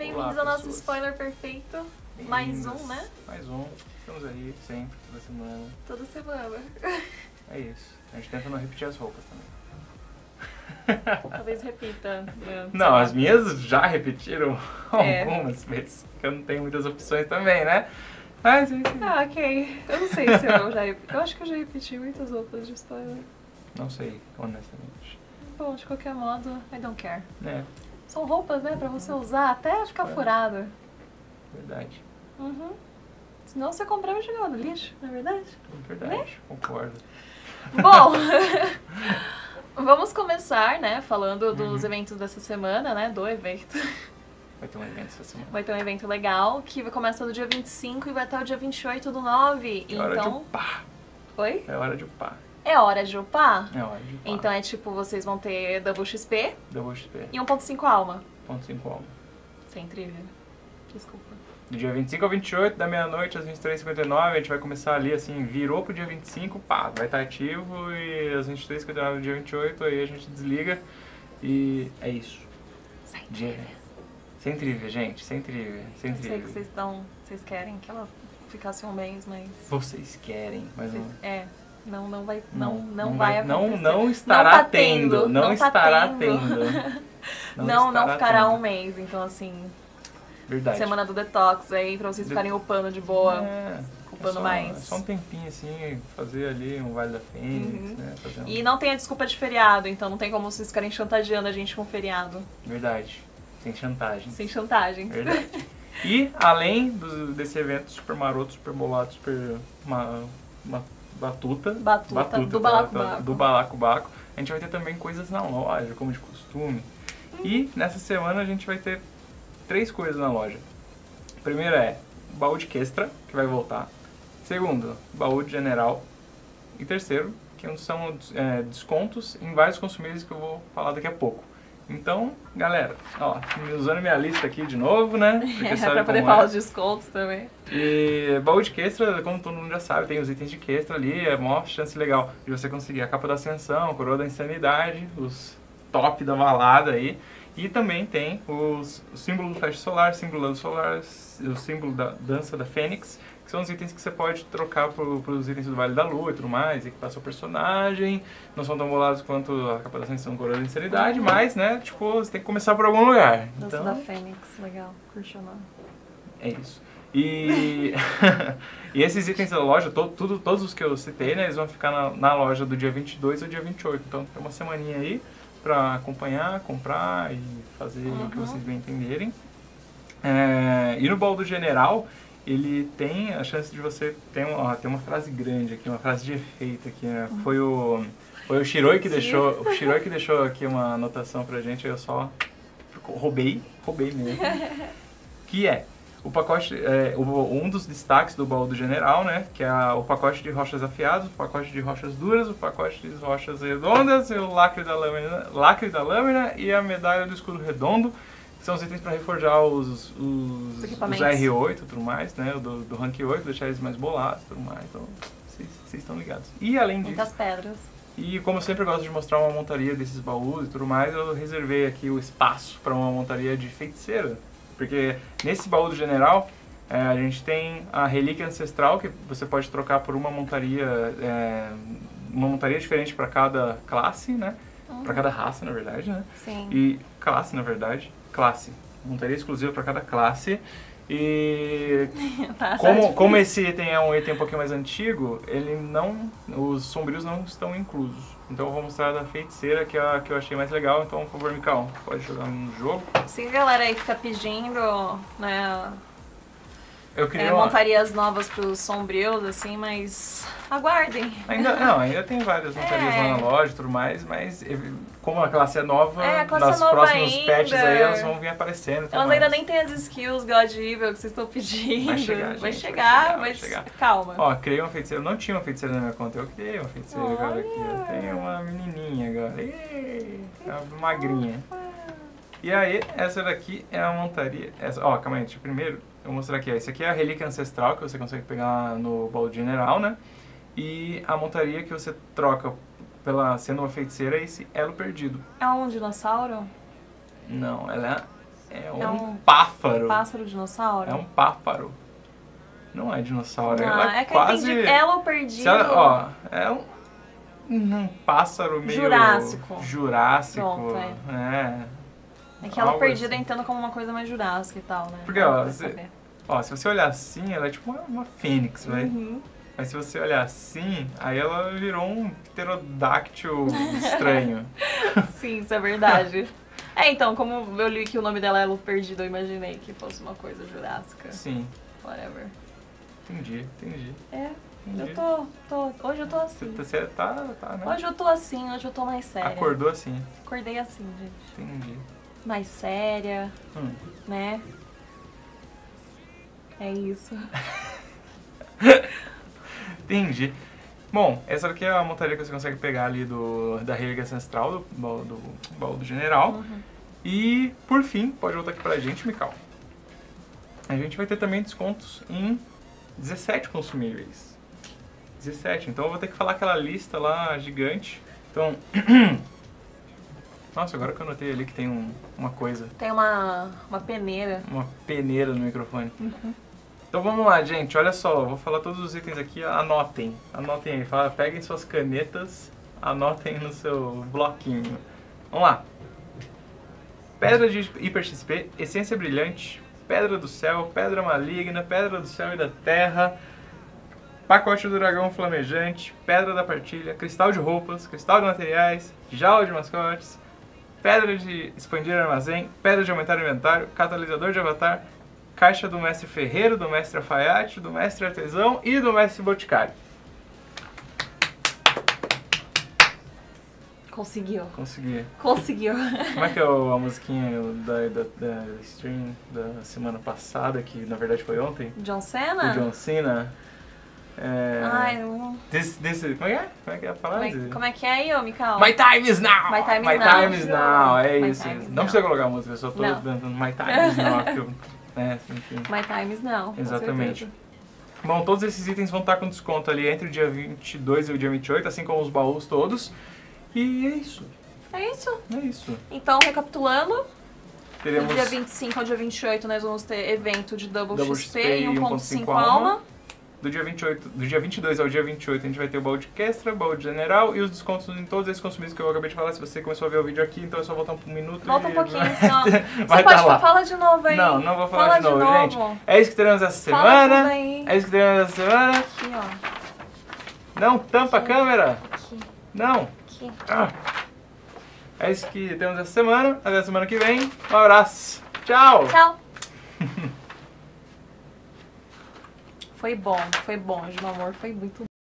Bem-vindos ao nosso spoiler perfeito. Mais um, né? Mais um. Estamos aí sempre, toda semana. Toda semana. É isso. A gente tenta não repetir as roupas também. Talvez repita. Não, as minhas já repetiram algumas vezes. Porque eu não tenho muitas opções também, né? Mas, Ah, ok. Eu não sei se eu já... Eu acho que eu já repeti muitas roupas de spoiler. não sei, honestamente. Bom, de qualquer modo, I don't care. É, São roupas, né, pra você usar até ficar furado. verdade. Uhum. Senão você comprava e jogava no lixo, não é verdade? Verdade, concordo. Bom, vamos começar, né, falando dos eventos dessa semana, né, do evento. Vai ter um evento essa semana. Vai ter um evento legal, que começa no dia 25 e vai até o dia 28/9. É hora de Então... upar. Oi? É hora de upar. É hora de upar? É hora de upar. Então é tipo, vocês vão ter Double XP Double XP. e 1.5 alma. 1.5 alma. Sem trivia. Desculpa. Do dia 25 ao 28, da meia-noite às 23h59, a gente vai começar ali, assim, virou pro dia 25, pá, vai estar ativo, e às 23h59 do dia 28, aí a gente desliga, e é isso. Sem Dia... Sem trivia, gente, sem trivia, sem Eu sei trivia. que vocês querem que ela ficasse um mês, mas... Vocês querem, mas não... Não vai acontecer. Não estará Não tá tendo, não não tá estará tendo. tendo. Não estará ficará tendo. um mês, então assim... Verdade. Semana do detox aí, pra vocês ficarem upando de boa. Upando mais. É só um tempinho assim, fazer ali um Vale da Fênix, né? Fazer um... E não tem a desculpa de feriado, então não tem como vocês ficarem chantageando a gente com feriado. Verdade. Sem chantagem. Sem chantagem. Verdade. E, além desse evento super maroto, super bolado, super... Uma batuta Do balacobaco. do balacobaco, a gente vai ter também coisas na loja, como de costume. E, nessa semana, a gente vai ter 3 coisas na loja. A primeira é o baú de Questra, que vai voltar. Segundo, baú de General. E terceiro, que são descontos em vários consumíveis que eu vou falar daqui a pouco. Então, galera, ó, usando minha lista aqui de novo, né? Porque sabe pra poder como falar os descontos também. E baú de Questra, como todo mundo já sabe, tem os itens de Questra ali, é uma chance legal de você conseguir a capa da Ascensão, a coroa da Insanidade, os top da balada aí. E também tem o símbolo do Flash Solar, símbolo do Solar, o símbolo da Dança da Fênix, que são os itens que você pode trocar pros itens do Vale da Lua e tudo mais, equipar seu personagem. Não são tão bolados quanto a capa da Ascensão, coroa da Insanidade, mas, né, tipo, você tem que começar por algum lugar. Dança Então, da Fênix, legal, curti o nome. é isso. E, e esses itens da loja, todos os que eu citei, né, eles vão ficar na loja do dia 22 ao dia 28. Então tem uma semaninha aí pra acompanhar, comprar e fazer o que vocês bem entenderem. E no baú do General, ele tem a chance de você... Tem uma frase grande aqui, uma frase de efeito aqui, né? Foi o Shiroi que deixou aqui uma anotação pra gente, eu só roubei mesmo. Que é o pacote, um dos destaques do baú do General, né? Que é o pacote de rochas afiadas, o pacote de rochas duras, o pacote de rochas redondas, e o lacre da lâmina e a medalha do escudo redondo, que são os itens para reforjar os R8 e tudo mais, né? Do rank 8, deixar eles mais bolados e tudo mais. Então, vocês estão ligados. E além disso... Muitas pedras. E como eu sempre gosto de mostrar uma montaria desses baús e tudo mais, eu reservei aqui o espaço para uma montaria de feiticeira. Porque nesse baú do General, a gente tem a relíquia ancestral, que você pode trocar por uma montaria diferente para cada classe, né? Para cada raça, na verdade, né? Sim. E classe, na verdade. Classe. Montaria exclusiva para cada classe. E como esse item é um item um pouquinho mais antigo, os sombrios não estão inclusos. Então eu vou mostrar a da feiticeira, que eu achei mais legal. Então, por favor, Mikau, pode jogar no jogo. Sim, galera aí fica pedindo, né, Eu queria montarias novas pros sombrios, assim, mas aguardem. Ainda tem várias montarias lá na loja e tudo mais, mas como a classe é nova, classe nas nova próximos ainda. patches aí elas vão vir aparecendo. Elas ainda nem têm as skills God Evil que vocês estão pedindo. Vai chegar, mas calma. Ó, criei uma feiticeira. Não tinha uma feiticeira na minha conta, eu criei uma feiticeira agora aqui. Eu tenho uma menininha agora. Uma magrinha. E aí, essa daqui é a montaria. Calma aí, primeiro eu vou mostrar aqui. Esse aqui é a relíquia ancestral que você consegue pegar no baú general, né? E a montaria que você troca sendo uma feiticeira é esse elo perdido. É um dinossauro? Não, ela É um pássaro. Pássaro dinossauro? É um pássaro. Não é dinossauro, Ah, ela é que quase... eu entendi. Ela o perdido. Ó, é um pássaro meio... Jurássico. Pronto, É que ela perdida eu entendo como uma coisa mais jurássica e tal, né? Porque, se você olhar assim, ela é tipo uma fênix, né? Uhum. Mas se você olhar assim, aí ela virou um pterodáctilo estranho. Sim, isso é verdade. Então, como eu li que o nome dela é Elo Perdido, eu imaginei que fosse uma coisa jurássica. Sim. Whatever. Entendi. Entendi. Hoje eu tô assim. Você tá, né? Hoje eu tô assim, hoje eu tô mais séria. Acordou assim. Acordei assim, gente. Entendi. Mais séria, né? É isso. Entendi. Bom, essa aqui é a montaria que você consegue pegar ali da relíquia ancestral, do baú do general. Uhum. E, por fim, pode voltar aqui pra gente, Mikau. A gente vai ter também descontos em 17 consumíveis. 17, então eu vou ter que falar aquela lista lá gigante. Então... Nossa, agora que eu notei ali que tem uma coisa. Tem uma peneira. Uma peneira no microfone. Então vamos lá, gente. Olha só, eu vou falar todos os itens aqui. Anotem. Anotem aí. Peguem suas canetas. Anotem no seu bloquinho. Vamos lá. Pedra de Hiper XP, Essência Brilhante, Pedra do Céu, Pedra Maligna, Pedra do Céu e da Terra, Pacote do Dragão Flamejante, Pedra da Partilha, Cristal de Roupas, Cristal de Materiais, Jaula de Mascotes, Pedra de Expandir Armazém, Pedra de Aumentar Inventário, Catalisador de Avatar, Caixa do Mestre Ferreiro, do Mestre Alfaiate, do Mestre Artesão e do Mestre Boticário. Conseguiu. Consegui. Conseguiu. Como é que é a musiquinha da stream da semana passada, que na verdade foi ontem? John Cena? O John Cena. Ai, eu... Como é que é a frase? Como é que é aí, ô, Mikau? My time is now! My time is My now. time is now, é My isso. time is Não now. precisa colocar a música, eu só tô cantando My time is now. Enfim. My time is now. Exatamente. Bom, todos esses itens vão estar com desconto ali entre o dia 22 e o dia 28, assim como os baús todos. E é isso. É isso. É isso. Então, recapitulando, Teremos do dia 25 ao dia 28 nós vamos ter evento de Double XP e 1.5 1.5 alma. Do dia 22 ao dia 28 a gente vai ter o baú de Kestra, baú de General e os descontos em todos esses consumidos que eu acabei de falar. Se você começou a ver o vídeo aqui, então é só voltar um minuto. Volta um pouquinho, vai, senão... vai Você pode lá. falar de novo aí. Não vou falar de novo, gente. É isso que teremos essa Fala semana. tudo aí. É isso que teremos essa semana. Aqui, ó. Não, tampa a câmera. Aqui. Não. Aqui. É isso que temos essa semana. Até a semana que vem. Um abraço. Tchau. Tchau. Foi bom, meu amor, foi muito bom.